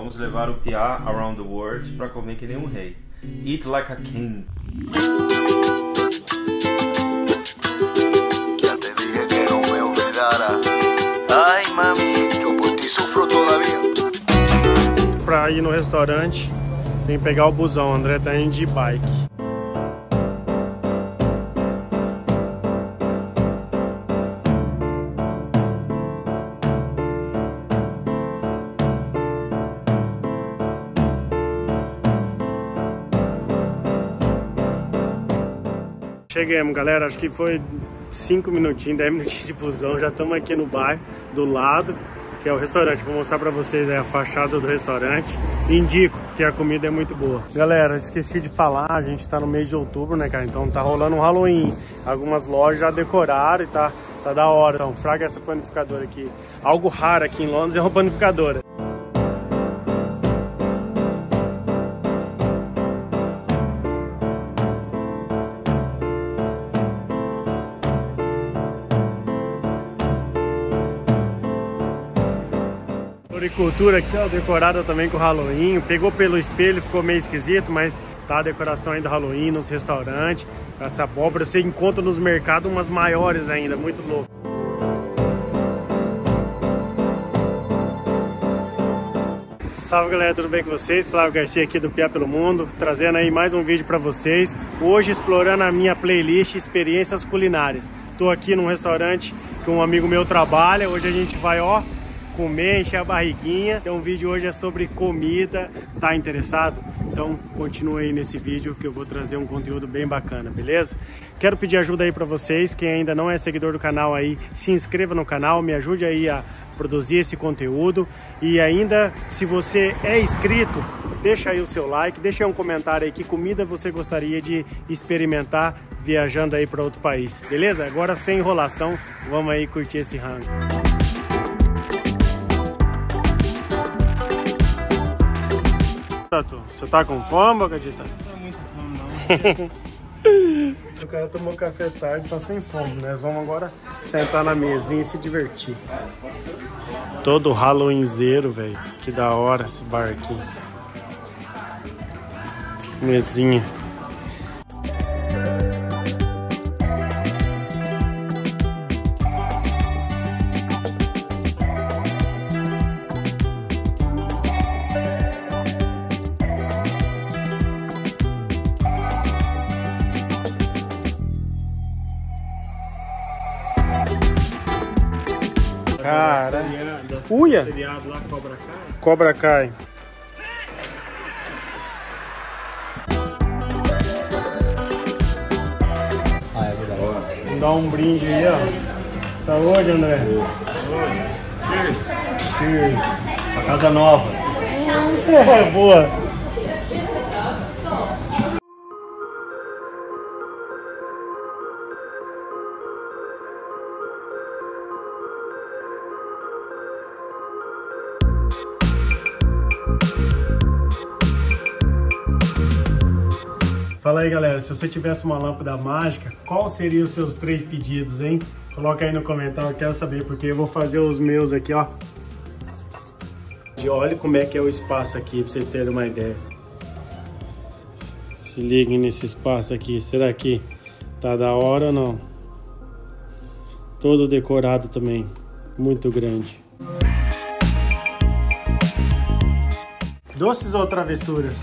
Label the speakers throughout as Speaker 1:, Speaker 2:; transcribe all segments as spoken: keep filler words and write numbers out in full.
Speaker 1: Vamos levar o Piá around the world para comer que nem um rei. Eat like a king.
Speaker 2: Ya te dije que no me olvidara. Ay, mami, yo por ti sufro todavía.
Speaker 3: Pra ir no restaurante, tem que pegar o busão. O André tá indo de bike. Chegamos, galera, acho que foi cinco minutinhos, dez minutinhos de busão. Já estamos aqui no bairro do lado, que é o restaurante. Vou mostrar pra vocês aí a fachada do restaurante. Indico, que a comida é muito boa. Galera, esqueci de falar, a gente tá no mês de outubro, né, cara? Então tá rolando um Halloween. Algumas lojas já decoraram e tá, tá da hora. Então, fraga essa panificadora aqui. Algo raro aqui em Londres é uma panificadora. Floricultura aqui, ó, decorada também com Halloween. Pegou pelo espelho, ficou meio esquisito, mas tá a decoração ainda Halloween nos restaurantes. Essa abóbora você encontra nos mercados umas maiores ainda, muito louco. Salve, galera, tudo bem com vocês? Flávio Garcia aqui do Piá pelo Mundo, trazendo aí mais um vídeo pra vocês. Hoje explorando a minha playlist Experiências Culinárias. Tô aqui num restaurante que um amigo meu trabalha. Hoje a gente vai, ó, comer, encher a barriguinha. Então o vídeo hoje é sobre comida. Tá interessado? Então continua aí nesse vídeo que eu vou trazer um conteúdo bem bacana, beleza? Quero pedir ajuda aí pra vocês. Quem ainda não é seguidor do canal aí, se inscreva no canal, me ajude aí a produzir esse conteúdo. E ainda, se você é inscrito, deixa aí o seu like, deixa aí um comentário aí que comida você gostaria de experimentar viajando aí para outro país, beleza? Agora sem enrolação, vamos aí curtir esse rango. Você tá com fome, Bocadita?
Speaker 1: Não tô muito fome, não.
Speaker 3: O cara tomou café tarde, tá sem fome, né? Vamos agora sentar na mesinha e se divertir. Todo Halloweenzeiro, velho. Que da hora esse bar aqui. Mesinha. Cara, uia!
Speaker 1: Lá, Cobra Kai.
Speaker 3: Cobra Kai.
Speaker 4: Ah, é verdade.
Speaker 3: Vamos dar um brinde aí, ó. Saúde, André.
Speaker 1: Saúde. Cheers.
Speaker 3: Cheers.
Speaker 1: A casa nova.
Speaker 3: É, boa. Fala aí, galera, se você tivesse uma lâmpada mágica, qual seriam os seus três pedidos, hein? Coloca aí no comentário, eu quero saber, porque eu vou fazer os meus aqui, ó. E olha como é que é o espaço aqui, pra vocês terem uma ideia. Se liguem nesse espaço aqui, será que tá da hora ou não? Todo decorado também, muito grande. Doces ou travessuras?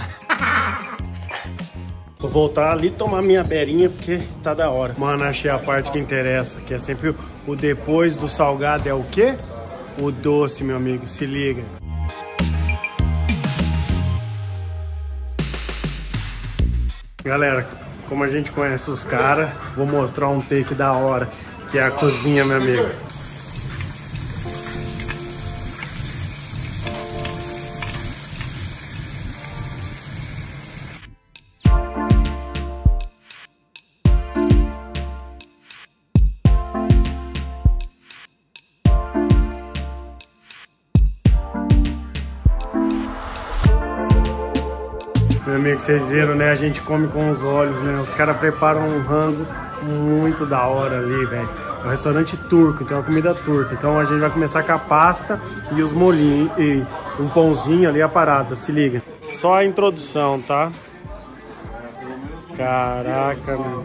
Speaker 3: Vou voltar ali tomar minha berinha porque tá da hora. Mano, achei a parte que interessa, que é sempre o, o depois do salgado é o quê? O doce, meu amigo, se liga. Galera, como a gente conhece os caras, vou mostrar um take da hora, que é a cozinha, meu amigo. Meu amigo, vocês viram, né? A gente come com os olhos, né? Os caras preparam um rango muito da hora ali, velho. É um restaurante turco, então é uma comida turca. Então a gente vai começar com a pasta e os molhinhos. E, um pãozinho ali, a parada, se liga. Só a introdução, tá? Caraca, meu.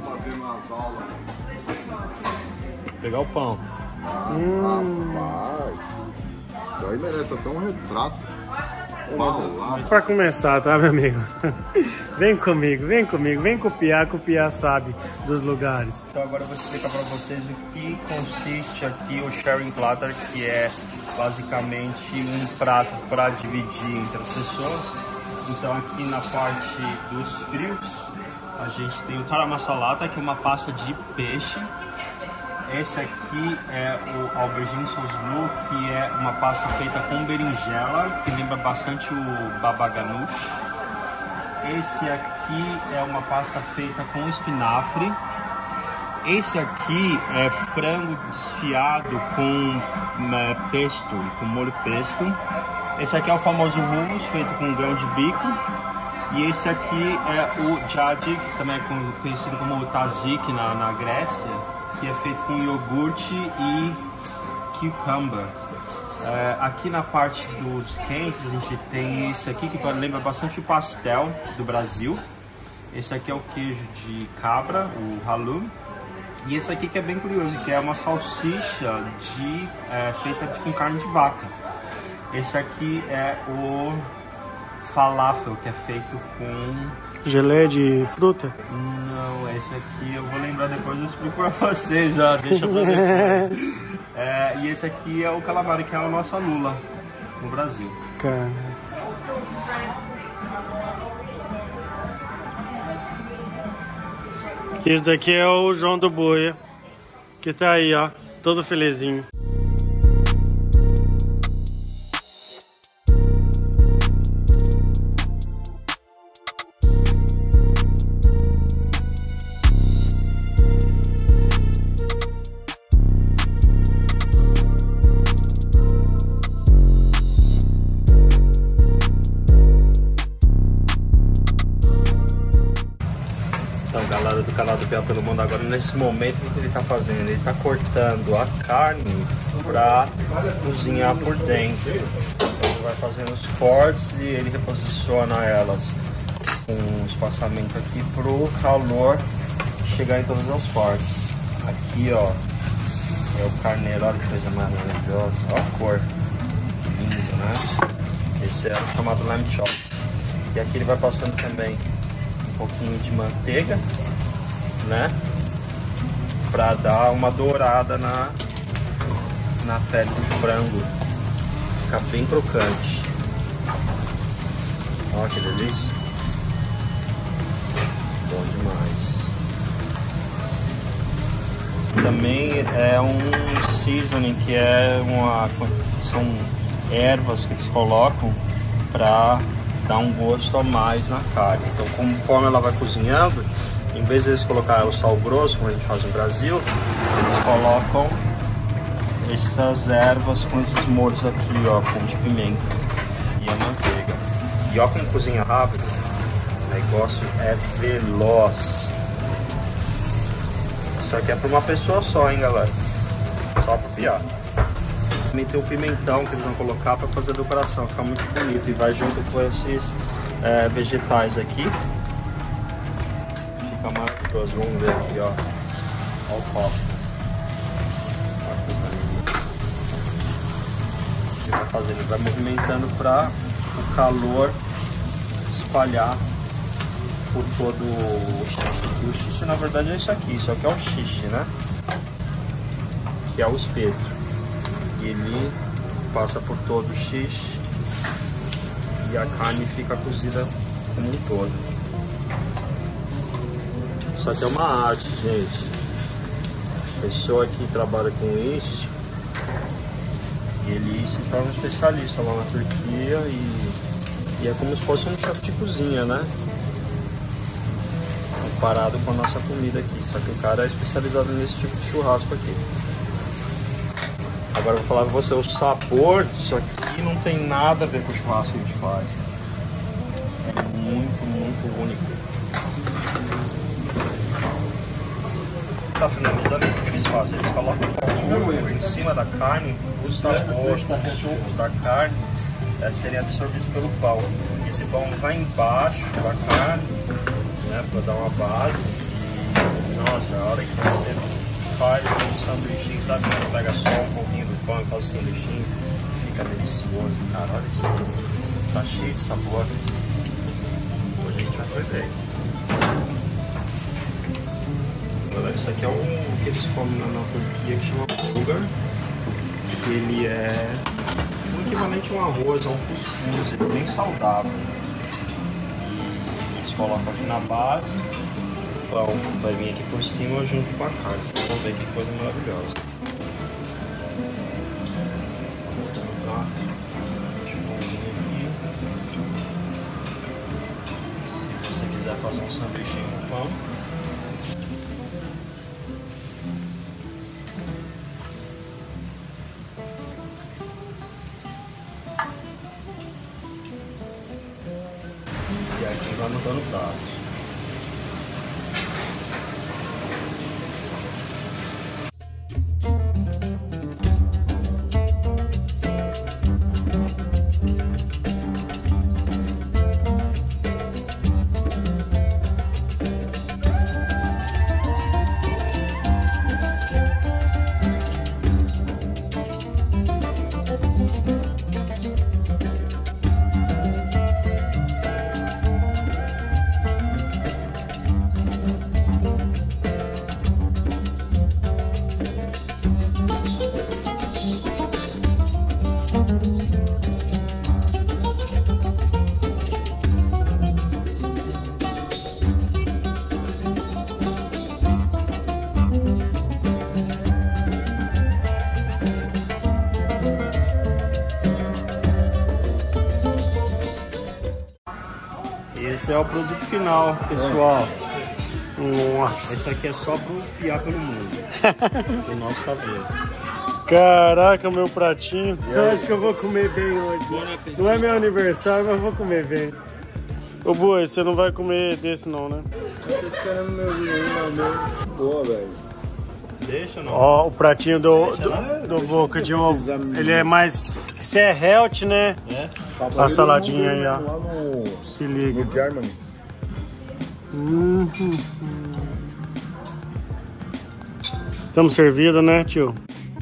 Speaker 1: Pegar o pão.
Speaker 3: Hum.
Speaker 4: Rapaz, isso aí merece até um retrato.
Speaker 3: Pra começar, tá, meu amigo? Vem comigo, vem comigo, vem copiar, copiar sabe dos lugares.
Speaker 1: Então agora eu vou explicar para vocês o que consiste aqui o sharing platter, que é basicamente um prato para dividir entre as pessoas. Então aqui na parte dos frios, a gente tem o tara masala, que é uma pasta de peixe. Esse aqui é o aubergine soslu, que é uma pasta feita com berinjela, que lembra bastante o baba ganoush. Esse aqui é uma pasta feita com espinafre. Esse aqui é frango desfiado com é, pesto, com molho pesto. Esse aqui é o famoso hummus, feito com grão de bico. E esse aqui é o jajik, que também é conhecido como tzatziki na, na Grécia, que é feito com iogurte e cucumber. É, aqui na parte dos quentes a gente tem esse aqui que lembra bastante o pastel do Brasil. Esse aqui é o queijo de cabra, o halloum. E esse aqui que é bem curioso, que é uma salsicha de, é, feita de, com carne de vaca. Esse aqui é o falafel, que é feito com...
Speaker 3: Geleia de fruta?
Speaker 1: Não, esse aqui eu vou lembrar depois, eu explico pra você já, deixa pra depois. É, e esse aqui é o calamari, que é a nossa lula no Brasil.
Speaker 3: Cara. Esse daqui é o João do Boia, que tá aí, ó, todo felizinho.
Speaker 1: Então, galera do canal do Pia pelo Mundo, agora nesse momento o que ele está fazendo? Ele está cortando a carne para cozinhar por dentro. Então ele vai fazendo os cortes e ele reposiciona elas com um espaçamento aqui para o calor chegar em todas as partes. Aqui, ó, é o carneiro, olha que coisa maravilhosa, olha a cor, lindo, né? Esse é o chamado lamb chop. E aqui ele vai passando também um pouquinho de manteiga, né, para dar uma dourada na na pele do frango, ficar bem crocante. Olha que delícia, bom demais. Também é um seasoning, que é uma, são ervas que eles colocam para dá um gosto a mais na carne. Então, conforme ela vai cozinhando, em vez de eles colocar o sal grosso, como a gente faz no Brasil, eles colocam essas ervas com esses molhos aqui, ó, com de pimenta e a manteiga. E ó como cozinha rápido, o negócio é veloz. Isso aqui é para uma pessoa só, hein, galera? Só para piar. Também tem o pimentão que eles vão colocar para fazer a decoração, ficar muito bonito, e vai junto com esses é, vegetais aqui. Fica maravilhoso. Vamos ver aqui, ó. Olha o copo. Olha que coisa linda. Ele vai fazendo, ele vai movimentando para o calor espalhar por todo o xixi. O xixi na verdade é isso aqui, isso aqui é o xixi, né? Que é o espeto. Ele passa por todo o xixi e a carne fica cozida como um todo. Isso aqui é uma arte, gente. A pessoa que trabalha com isso, ele se torna um especialista lá na Turquia e, e é como se fosse um chefe de cozinha, né? Comparado com a nossa comida aqui. Só que o cara é especializado nesse tipo de churrasco aqui. Agora eu vou falar pra você, o sabor disso aqui não tem nada a ver com o churrasco que a gente faz. É muito, muito único. Tá finalizando, o que eles fazem? Eles colocam o em cima da carne, o sabor, os sucos da carne é, serem absorvidos pelo pão. Esse pão vai embaixo da carne, né, para dar uma base. E, nossa, a hora que você faz um sanduichinho, sabe? Você pega só um pouquinho do pão e faz o sanduichinho, fica delicioso. Cara, olha isso, tá cheio de sabor. Hoje a gente vai fazer. Galera, isso aqui é um que eles comem na, na Turquia que chama bulgur. Ele é um equivalente a um arroz, a um cuscuz, ele é bem saudável. E eles colocam aqui na base, o pão vai vir aqui por cima junto com a carne. Vocês vão ver que coisa maravilhosa. Tá? Deixa eu aqui. Se você quiser fazer um sanduichinho no pão. E aqui vai mudando o prato. Esse é o produto final, pessoal. É. Nossa. Esse aqui é só pro piar pelo mundo. O nosso tá vendo.
Speaker 3: Caraca, meu pratinho. Eu acho que eu vou comer bem hoje. Não é meu aniversário, mas eu vou comer bem. Ô Boi, você não vai comer desse não, né?
Speaker 4: Eu tô esperando meu vinho, meu. Boa, velho.
Speaker 1: Deixa não.
Speaker 3: Ó, o pratinho do, do, do Boca de Ovo. Ele é mais... Esse é health, né? É. A saladinha aí, ó.
Speaker 4: No...
Speaker 3: Se liga.
Speaker 4: No Germany.
Speaker 3: Uhum. Estamos servidos, né, tio?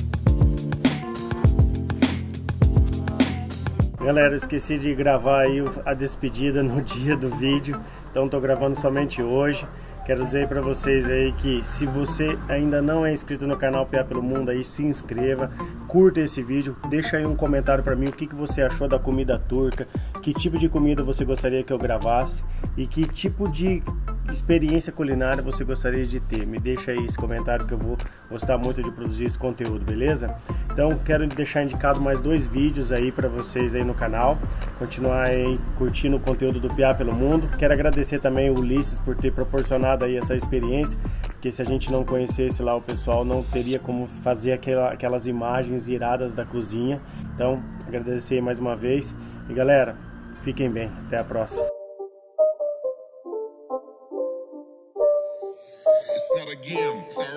Speaker 3: Galera, eu esqueci de gravar aí a despedida no dia do vídeo. Então tô gravando somente hoje. Quero dizer para vocês aí que se você ainda não é inscrito no canal P A pelo Mundo, aí se inscreva, curta esse vídeo, deixa aí um comentário para mim o que, que você achou da comida turca, que tipo de comida você gostaria que eu gravasse e que tipo de experiência culinária você gostaria de ter. Me deixa aí esse comentário que eu vou gostar muito de produzir esse conteúdo, beleza? Então quero deixar indicado mais dois vídeos aí para vocês aí no canal, continuar aí curtindo o conteúdo do P A pelo Mundo. Quero agradecer também o Ulisses por ter proporcionado aí essa experiência, porque se a gente não conhecesse lá o pessoal, não teria como fazer aquela, aquelas imagens iradas da cozinha. Então, agradecer mais uma vez. E galera, fiquem bem. Até a próxima.
Speaker 5: It's not a game.